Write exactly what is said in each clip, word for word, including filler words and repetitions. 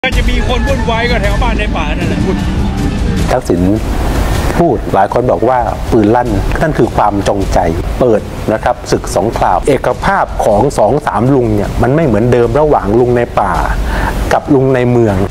ก็จะมีคนวุ่นวายก็แถวบ้านในป่านั่นแหละทักษิณพูดหลายคนบอกว่าปืนลั่นนั่นคือความจงใจเปิดนะครับศึกสงครามเอกภาพของสองสามลุงเนี่ยมันไม่เหมือนเดิมระหว่างลุงในป่ากับลุงในเมือง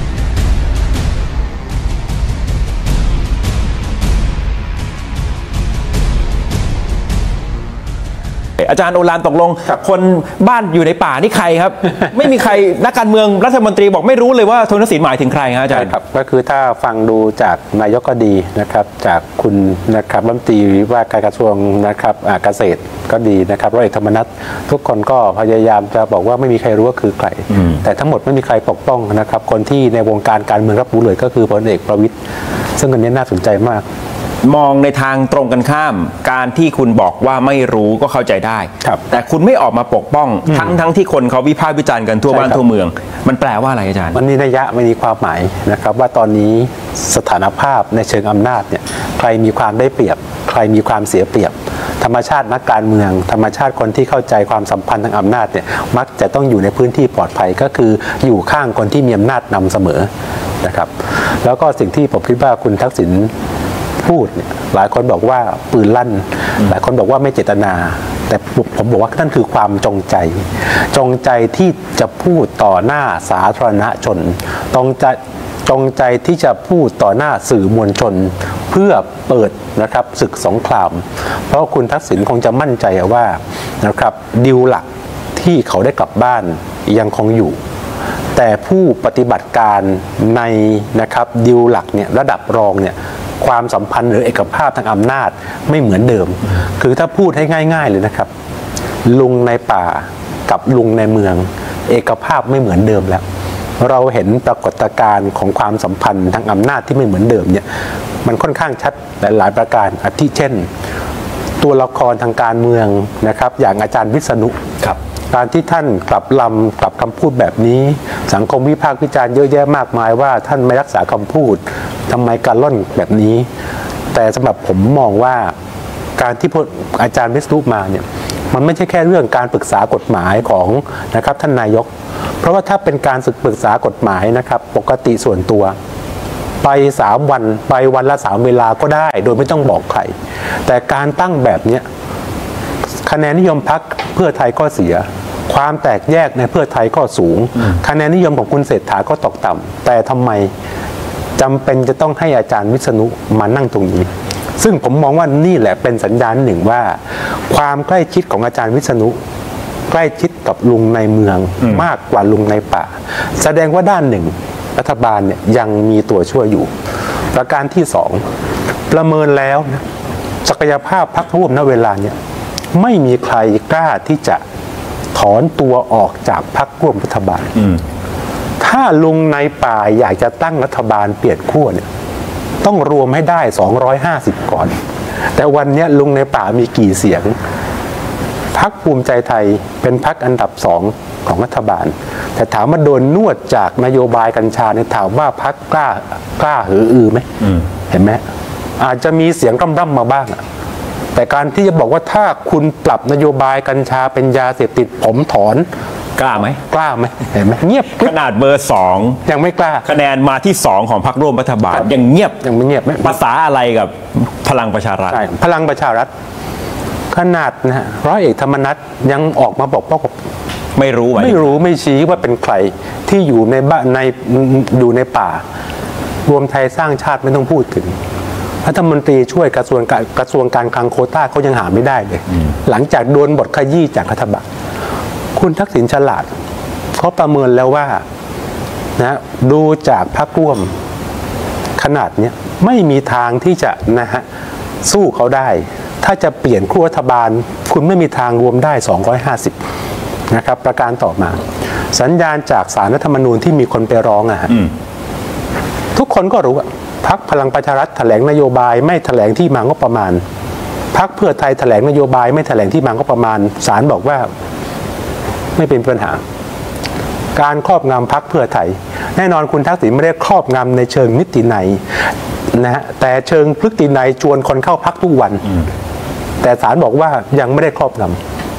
อาจารย์โอฬารตกลงคนบ้านอยู่ในป่านี่ใครครับ ไม่มีใครนักการเมืองรัฐมนตรีบอกไม่รู้เลยว่าทักษิณหมายถึงใครครับอาจารย์ครับก็คือถ้าฟังดูจากนายกก็ดีนะครับจากคุณนะครับรัฐมนตรีว่าการกระทรวงนะครับเกษตรก็ดีนะครับร้อยเอกธรรมนัสทุกคนก็พยายามจะบอกว่าไม่มีใครรู้ว่าคือใครแต่ทั้งหมดไม่มีใครปกป้องนะครับคนที่ในวงการการเมืองรับรู้เลยก็คือพลเอกประวิตรซึ่งอันนี้น่าสนใจมากมองในทางตรงกันข้ามการที่คุณบอกว่าไม่รู้ก็เข้าใจได้แต่คุณไม่ออกมาปกป้องทั้งทั้งที่คนเขาวิพากษ์วิจารณ์กันทั่วบ้านทั่วเมืองมันแปลว่าอะไรอาจารย์มันมีนัยยะมันมีความหมายนะครับว่าตอนนี้สถานภาพในเชิงอำนาจเนี่ยใครมีความได้เปรียบใครมีความเสียเปรียบธรรมชาตินักการเมืองธรรมชาติคนที่เข้าใจความสัมพันธ์ทางอำนาจเนี่ยมักจะต้องอยู่ในพื้นที่ปลอดภัยก็คืออยู่ข้างคนที่มีอำนาจนำเสมอนะครับแล้วก็สิ่งที่ผมคิดว่าคุณทักษิณพูดเนี่ยหลายคนบอกว่าปืนลั่นหลายคนบอกว่าไม่เจตนาแต่ผมบอกว่านั่นคือความจงใจจงใจที่จะพูดต่อหน้าสาธารณชนจงใจจงใจที่จะพูดต่อหน้าสื่อมวลชนเพื่อเปิดนะครับศึกสงครามเพราะคุณทักษิณคงจะมั่นใจว่านะครับดิวหลักที่เขาได้กลับบ้านยังคงอยู่แต่ผู้ปฏิบัติการในนะครับดิวหลักเนี่ยระดับรองเนี่ยความสัมพันธ์หรือเอกภาพทางอำนาจไม่เหมือนเดิมคือถ้าพูดให้ง่ายๆเลยนะครับลุงในป่ากับลุงในเมืองเอกภาพไม่เหมือนเดิมแล้วเราเห็นปรากฏการณ์ของความสัมพันธ์ทางอำนาจที่ไม่เหมือนเดิมเนี่ยมันค่อนข้างชัดหลายๆประการอาทิเช่นตัวละครทางการเมืองนะครับอย่างอาจารย์วิษณุครับการที่ท่านกลับลำกลับคำพูดแบบนี้สังคมวิพากษ์วิจารณ์เยอะแยะมากมายว่าท่านไม่รักษาคำพูดทำไมการล่อนแบบนี้แต่สำหรับผมมองว่าการที่อาจารย์วิษณุมาเนี่ยมันไม่ใช่แค่เรื่องการปรึกษากฎหมายของนะครับท่านนายกเพราะว่าถ้าเป็นการศึกปรึกษากฎหมายนะครับปกติส่วนตัวไปสามวันไปวันละสามเวลาก็ได้โดยไม่ต้องบอกใครแต่การตั้งแบบนี้คะแนนนิยมพรรคเพื่อไทยก็เสียความแตกแยกในเพื่อไทยก็สูงคะแนนนิยมของคุณเศรษฐาก็ตกต่ำแต่ทำไมจำเป็นจะต้องให้อาจารย์วิษณุมานั่งตรงนี้ซึ่งผมมองว่านี่แหละเป็นสัญญาณหนึ่งว่าความใกล้ชิดของอาจารย์วิษณุใกล้ชิดกับลุงในเมืองมากกว่าลุงในป่าแสดงว่าด้านหนึ่งรัฐบาลเนี่ยยังมีตัวช่วยอยู่ประการที่สองประเมินแล้วนะศักยภาพพรรคร่วมณเวลาเนี่ยไม่มีใครกล้าที่จะถอนตัวออกจากพรรคร่วมรัฐบาลถ้าลุงในป่าอยากจะตั้งรัฐบาลเปลี่ยนขั้วเนี่ยต้องรวมให้ได้สองร้อยห้าสิบก่อนแต่วันนี้ลุงในป่ามีกี่เสียงพรรคภูมิใจไทยเป็นพรรคอันดับสองของรัฐบาลแต่ถามว่าโดนนวดจากนโยบายกัญชาเนี่ยถามว่าพรรคกล้ากล้าหืออือไหมเห็นไหมอาจจะมีเสียงร่ำๆมาบ้างแต่การที่จะบอกว่าถ้าคุณปรับนโยบายกัญชาเป็นยาเสพติดผมถอนกล้าไหมกล้าไหมเห็นไหมเงียบขนาดเบอร์สองยังไม่กล้าคะแนนมาที่สองของพรรคร่วมรัฐบาลยังเงียบยังไม่เงียบภาษาอะไรกับพลังประชารัฐพลังประชารัฐขนาดนะร้อยเอกธรรมนัสยังออกมาบอกว่าไม่รู้ไม่รู้ไม่ชี้ว่าเป็นใครที่อยู่ในบ้านในอยู่ในป่า รวมไทยสร้างชาติไม่ต้องพูดถึงรัฐมนตรีช่วยกระทรวงการกระทรวงการคลังโควต้าเขายังหาไม่ได้เลยหลังจากโดนบทขยี้จากรัฐบาลคุณทักษิณฉลาดเขาประเมินแล้วว่านะดูจากพรรคร่วมขนาดนี้ไม่มีทางที่จะนะฮะสู้เขาได้ถ้าจะเปลี่ยนขั้วรัฐบาลคุณไม่มีทางรวมได้สองร้อยห้าสิบนะครับประการต่อมาสัญญาณจากศาลรัฐธรรมนูญที่มีคนไปร้องอะฮะทุกคนก็รู้ว่าพรรคพลังประชารัฐแถลงนโยบายไม่แถลงที่มางบประมาณพรรคเพื่อไทยแถลงนโยบายไม่แถลงที่มางบประมาณศาลบอกว่าไม่เป็นปัญหาการครอบงำพรรคเพื่อไทยแน่นอนคุณทักษิณไม่ได้ครอบงำในเชิงนิตินัยนะฮะแต่เชิงพฤตินัยชวนคนเข้าพรรคทุกวันแต่ศาลบอกว่ายังไม่ได้คร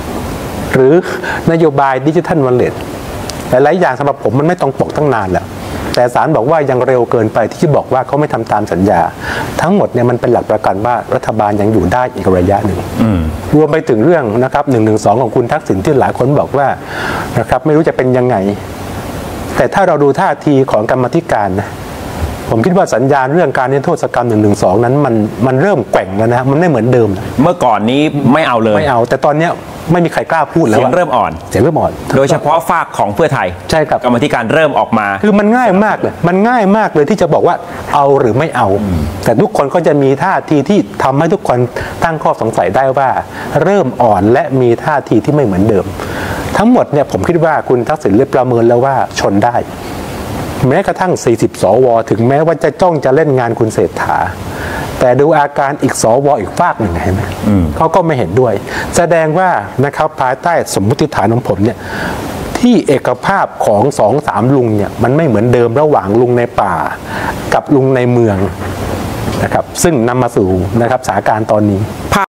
อบงำหรือนโยบายดิจิทัลวอลเล็ตหลายๆอย่างสำหรับผมมันไม่ตรงปกตั้งนานแล้วแต่ศาลบอกว่ายังเร็วเกินไปที่บอกว่าเขาไม่ทำตามสัญญาทั้งหมดเนี่ยมันเป็นหลักประกันว่ารัฐบาลยังอยู่ได้อีกระยะหนึ่งรวมไปถึงเรื่องนะครับหนึ่งหนึ่งสองของคุณทักษิณที่หลายคนบอกว่านะครับไม่รู้จะเป็นยังไงแต่ถ้าเราดูท่าทีของกรรมธิการนะผมคิดว่าสัญญาณเรื่องการนิรโทษกรรมหนึ่งหนึ่งสองนั้นมันมันเริ่มแกว่งแล้วนะมันไม่เหมือนเดิมเมื่อก่อนนี้ไม่เอาเลยไม่เอาแต่ตอนเนี้ยไม่มีใครกล้าพูดแล้วเสียงเริ่มอ่อนเสียงเริ่มอ่อนโดยเฉพาะฝากของเพื่อไทยใช่ครับกรรมธิการเริ่มออกมาคือมันง่ายมากเลยมันง่ายมากเลยที่จะบอกว่าเอาหรือไม่เอาแต่ทุกคนก็จะมีท่าทีที่ทำให้ทุกคนตั้งข้อสงสัยได้ว่าเริ่มอ่อนและมีท่าทีที่ไม่เหมือนเดิมทั้งหมดเนี่ยผมคิดว่าคุณทักษิณเรียบประเมินแล้วว่าชนได้แม้กระทั่งสี่สิบสวถึงแม้ว่าจะจ้องจะเล่นงานคุณเศรษฐาแต่ดูอาการอีกสวอีกฝากหนึ่งเห็นไหมเขาก็ไม่เห็นด้วยแสดงว่านะครับภายใต้สมมติฐานของผมเนี่ยที่เอกภาพของสองสามลุงเนี่ยมันไม่เหมือนเดิมระหว่างลุงในป่ากับลุงในเมืองนะครับซึ่งนำมาสู่นะครับสถานการณ์ตอนนี้